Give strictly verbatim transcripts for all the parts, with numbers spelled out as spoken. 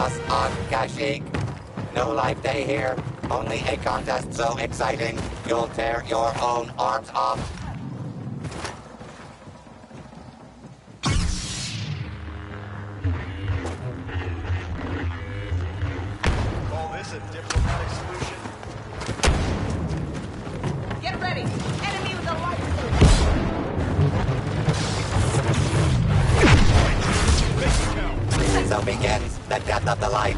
us on Kashyyyk. No life day here, only a contest so exciting, you'll tear your own arms off. Call this a diplomatic solution? Get ready! Enemy with a light So begins the death of the light.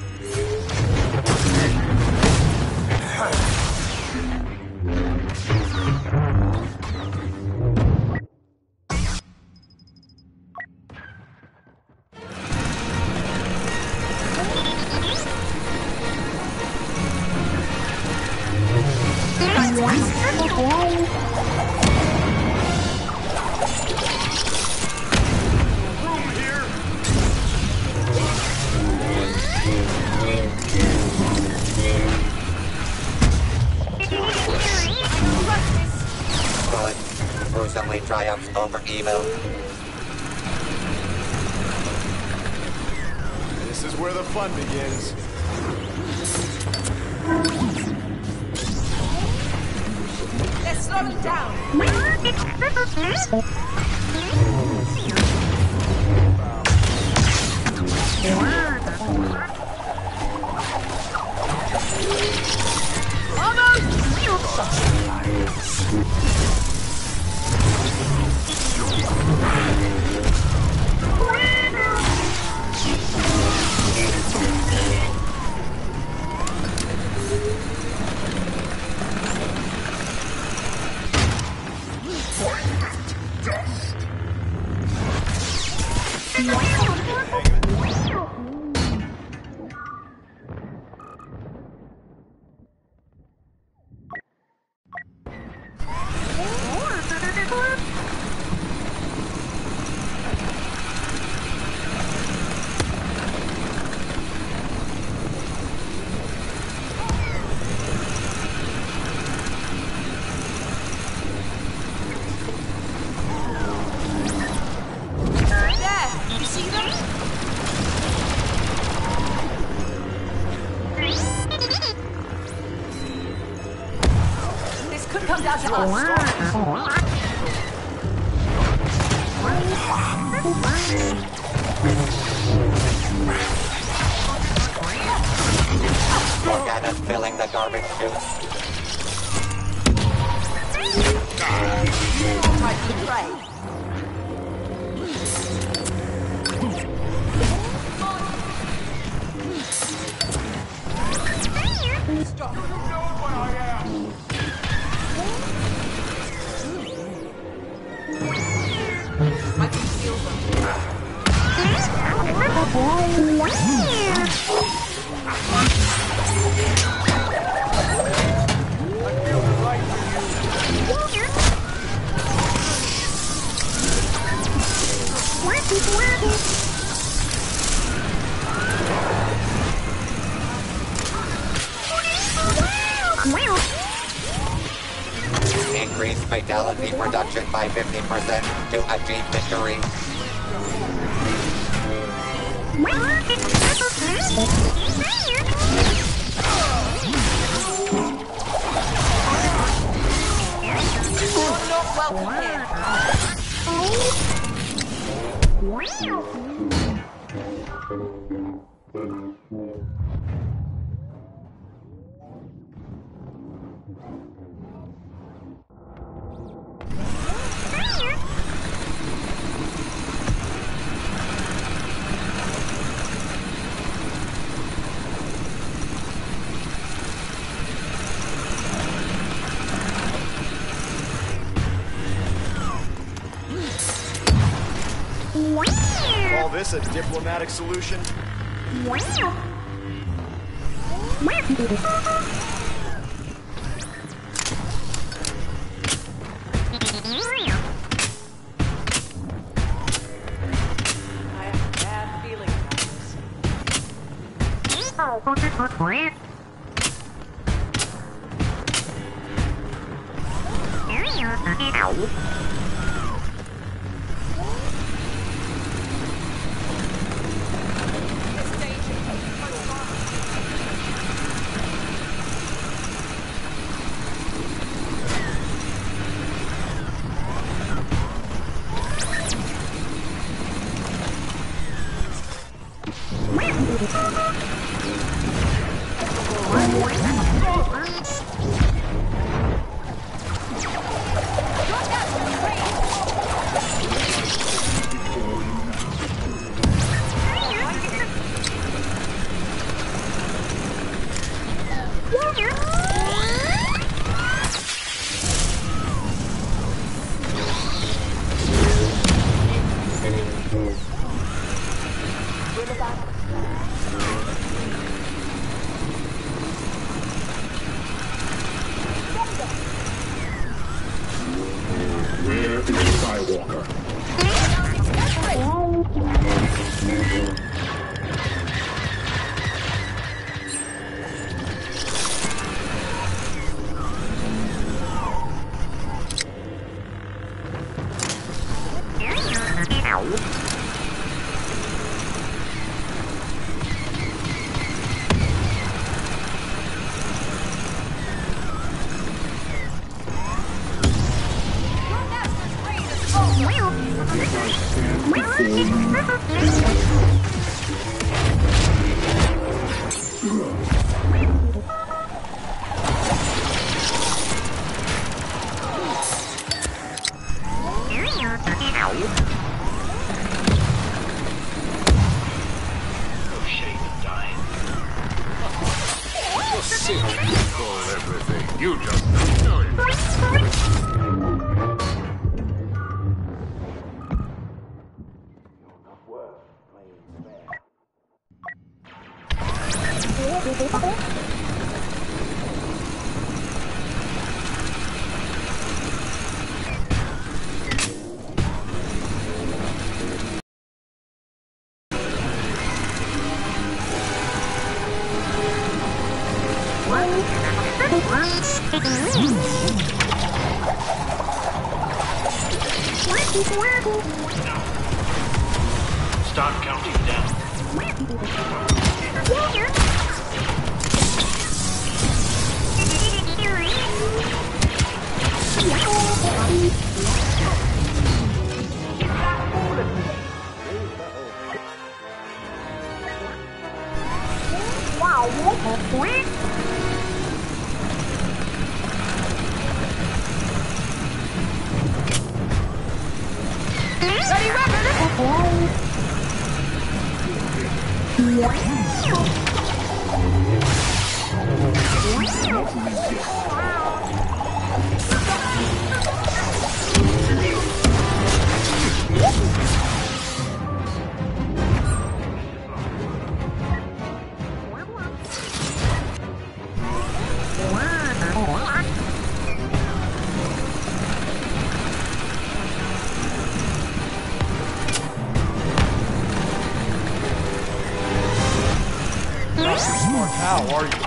Good. Gruesomely triumphs over evil. This is where the fun begins. Let's slow it down! Could come down to us. Morgana's filling the garbage chute. Right to play. Stop. You know what I am. I can feel them. Increase fatality reduction by fifty percent to achieve victory. You're not welcome here. Call this a diplomatic solution? I have a bad feeling about this. This danger Where is Skywalker? You just know it. Start counting down. How are you?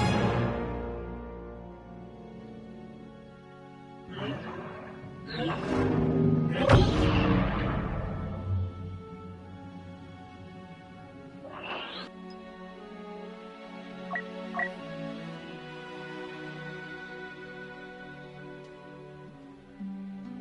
Yeah.